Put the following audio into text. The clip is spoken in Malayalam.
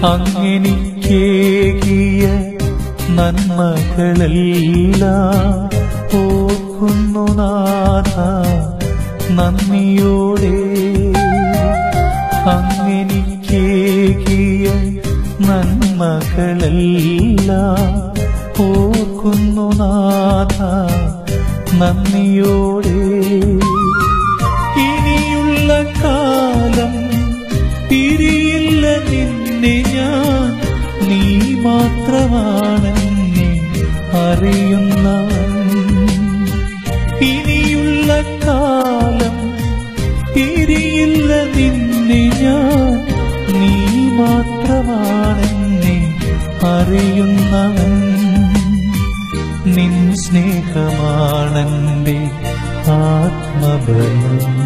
അങ്ങെനിക്കേകിയ നന്മകളെല്ലാം ഓർക്കുന്നു നാഥ നന്ദിയോടെ. അങ്ങെനിക്കേകിയ നന്മകളെല്ലാം ഓർക്കുന്നു നാഥ നന്ദിയോടെ. ഇനിയുള്ള കാലം പിരിയില്ല നിന്നെ ഞാൻ, നീ മാത്രമാണെന്നെ അറിയുന്നവൻ. ഇനിയുള്ള കാലം പിരിയില്ല നിന്നെ ഞാൻ, നീ മാത്രമാണെന്നെ അറിയുന്നവൻ. നിൻ സ്നേഹമാണെന്റെ ആത്മബലം.